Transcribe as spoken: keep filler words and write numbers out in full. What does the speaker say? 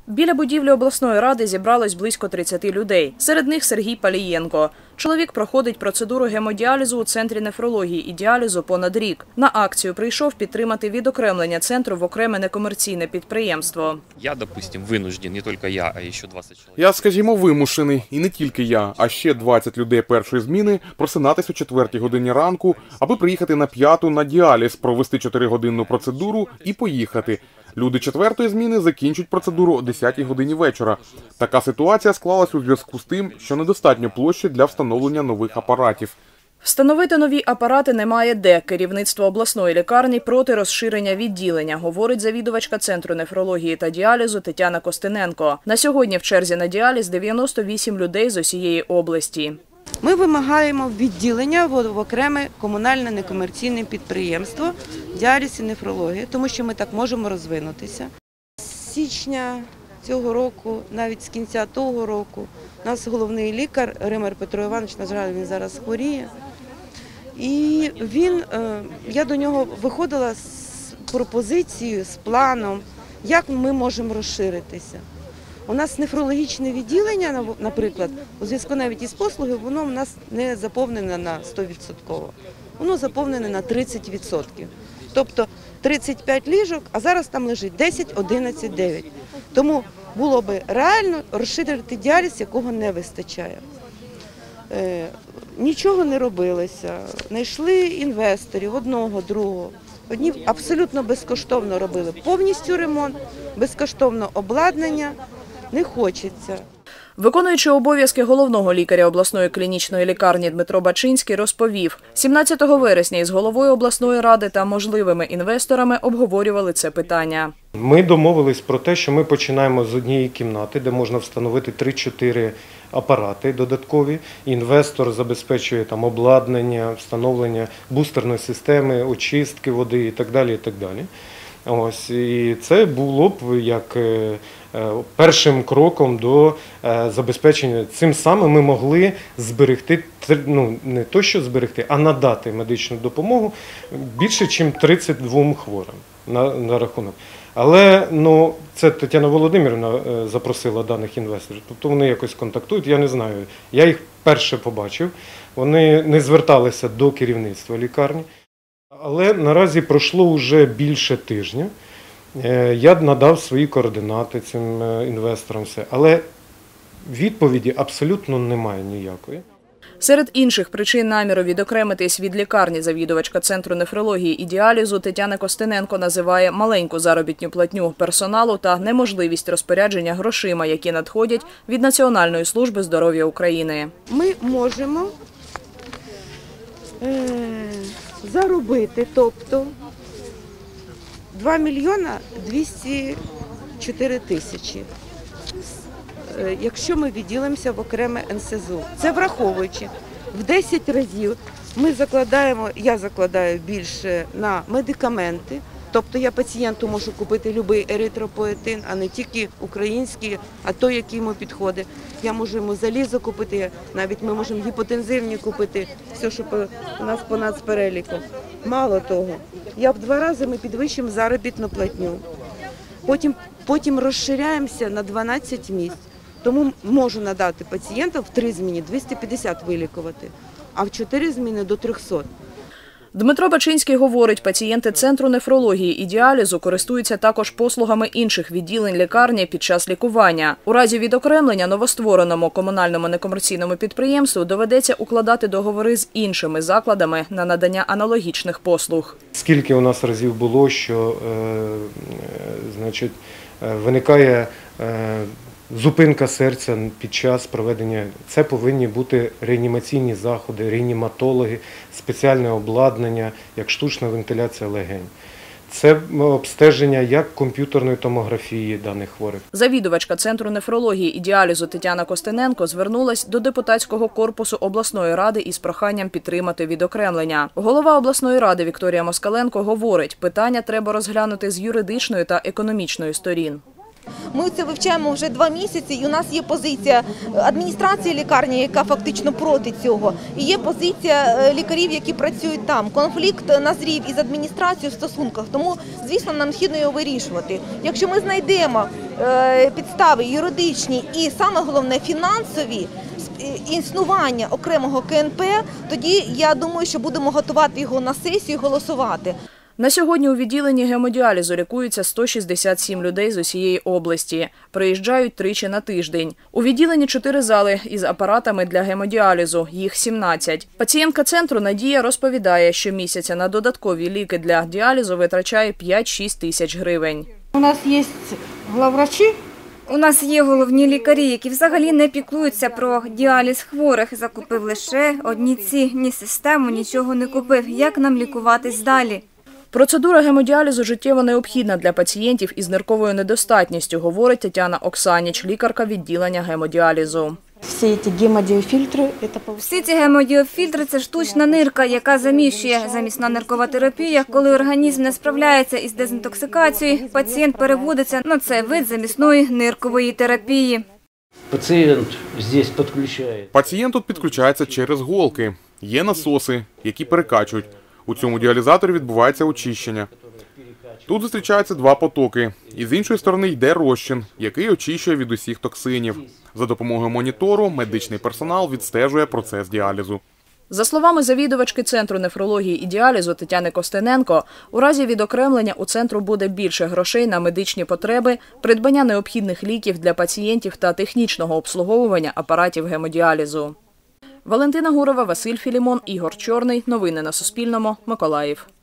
Біля будівлі обласної ради зібралось близько тридцяти людей. Серед них Сергій Палієнко. Чоловік проходить процедуру гемодіалізу у Центрі нефрології і діалізу понад рік. На акцію прийшов підтримати відокремлення центру в окреме некомерційне підприємство. Я, допустим, вынужден, не тільки я, а ще двадцять чоловік. Я, скажімо, вимушений, і не тільки я, а ще двадцять людей першої зміни просинатись о четвертій годині ранку, аби приїхати на п'яту на діаліз, провести чотиригодинну процедуру і поїхати. Люди четвертої зміни закінчують процедуру о десятій годині вечора. Така ситуація склалась у зв'язку з тим, що недостатньо площі для встановлення нових апаратів. Встановити нові апарати немає де. Керівництво обласної лікарні проти розширення відділення, говорить завідувачка Центру нефрології та діалізу Тетяна Костененко. На сьогодні в черзі на діаліз дев'яносто вісім людей з усієї області. Ми вимагаємо відділення в окреме комунальне некомерційне підприємство діаліз і нефрологія, тому що ми так можемо розвинутися. З січня цього року, навіть з кінця того року, у нас головний лікар Римар Петро Іванович, на жаль, він зараз хворіє. І він, я до нього виходила з пропозицією, з планом, як ми можемо розширитися. У нас нефрологічне відділення, наприклад, у зв'язку навіть із послугою, воно у нас не заповнене на сто відсотків. Воно заповнене на тридцять відсотків. Тобто тридцять п'ять ліжок, а зараз там лежить десять, одинадцять, дев'ять. Тому було би реально розширити діаліз, якого не вистачає. Е, нічого не робилося. Знайшли інвесторів, одного, другого. Одні абсолютно безкоштовно робили повністю ремонт, безкоштовно обладнання. Не хочеться. Виконуючий обов'язки головного лікаря обласної клінічної лікарні Дмитро Бачинський розповів, сімнадцятого вересня із головою обласної ради та можливими інвесторами обговорювали це питання. Ми домовились про те, що ми починаємо з однієї кімнати, де можна встановити три-чотири апарати додаткові. Інвестор забезпечує там обладнання, встановлення бустерної системи, очистки води і так далі, і так далі. Ось, і це було б як першим кроком до забезпечення. Цим самим ми могли зберегти, ну не то що зберегти, а надати медичну допомогу більше, ніж тридцять двом хворим на, на рахунок. Але ну, це Тетяна Володимирівна запросила даних інвесторів, тобто вони якось контактують, я не знаю. Я їх перше побачив, вони не зверталися до керівництва лікарні. Але наразі пройшло вже більше тижня. Я надав свої координати цим інвесторам, все. Але відповіді абсолютно немає ніякої. Серед інших причин наміру відокремитись від лікарні завідувачка Центру нефрології і діалізу Тетяна Костененко називає маленьку заробітну платню персоналу та неможливість розпорядження грошима, які надходять від Національної служби здоров'я України. Ми можемо е заробити, тобто два мільйони двісті чотири тисячі, якщо ми відділимося в окреме ен ес зет у. Це враховуючи, в десять разів ми закладаємо, я закладаю більше на медикаменти, тобто я пацієнту можу купити будь-який еритропоетин, а не тільки український, а той, який йому підходить. Я можу йому залізо купити, навіть ми можемо гіпотензивні купити, все, що у нас по нацпереліку. Мало того, я в два рази ми підвищимо заробітну платню. Потім, потім розширяємося на дванадцять місць. Тому можу надати пацієнтам в три зміни двісті п'ятдесят вилікувати, а в чотири зміни до трьохсот. Дмитро Бачинський говорить, пацієнти Центру нефрології і діалізу користуються також послугами інших відділень лікарні під час лікування. У разі відокремлення новоствореному комунальному некомерційному підприємству доведеться укладати договори з іншими закладами на надання аналогічних послуг. Скільки у нас разів було, що е, значить, виникає е, зупинка серця під час проведення. Це повинні бути реанімаційні заходи, реаніматологи, спеціальне обладнання, як штучна вентиляція легень. Це обстеження як комп'ютерної томографії даних хворих. Завідувачка Центру нефрології і діалізу Тетяна Костененко звернулась до депутатського корпусу обласної ради із проханням підтримати відокремлення. Голова обласної ради Вікторія Москаленко говорить, питання треба розглянути з юридичної та економічної сторін. Ми це вивчаємо вже два місяці, і у нас є позиція адміністрації лікарні, яка фактично проти цього, і є позиція лікарів, які працюють там. Конфлікт назрів із адміністрацією в стосунках, тому, звісно, нам необхідно його вирішувати. Якщо ми знайдемо е, підстави юридичні і, саме головне, фінансові, існування окремого ка ен пе, тоді, я думаю, що будемо готувати його на сесію і голосувати. На сьогодні у відділенні гемодіалізу лікуються сто шістдесят сім людей з усієї області. Приїжджають тричі на тиждень. У відділенні чотири зали із апаратами для гемодіалізу, їх сімнадцять. Пацієнтка центру Надія розповідає, що місяця на додаткові ліки для діалізу витрачає п'ять-шість тисяч гривень. У нас є главврачі. У нас є головні лікарі, які взагалі не піклуються про діаліз хворих. Закупив лише одні ці, ні систему, нічого не купив. Як нам лікуватись далі? Процедура гемодіалізу життєво необхідна для пацієнтів із нирковою недостатністю, говорить Тетяна Оксаніч, лікарка відділення гемодіалізу. Всі ці гемодіофільтри – це Всі ці гемодіофільтри – це штучна нирка, яка заміщує. Замісна ниркова терапія, коли організм не справляється із дезінтоксикацією, пацієнт переводиться на цей вид замісної ниркової терапії. Пацієнт здесь підключає. Пацієнт тут підключається через голки. Є насоси, які перекачують. У цьому діалізаторі відбувається очищення. Тут зустрічаються два потоки. І з іншої сторони йде розчин, який очищує від усіх токсинів. За допомогою монітору медичний персонал відстежує процес діалізу. За словами завідувачки Центру нефрології і діалізу Тетяни Костененко, у разі відокремлення у центру буде більше грошей на медичні потреби, придбання необхідних ліків для пацієнтів та технічного обслуговування апаратів гемодіалізу. Валентина Гурова, Василь Філімон, Ігор Чорний. Новини на Суспільному. Миколаїв.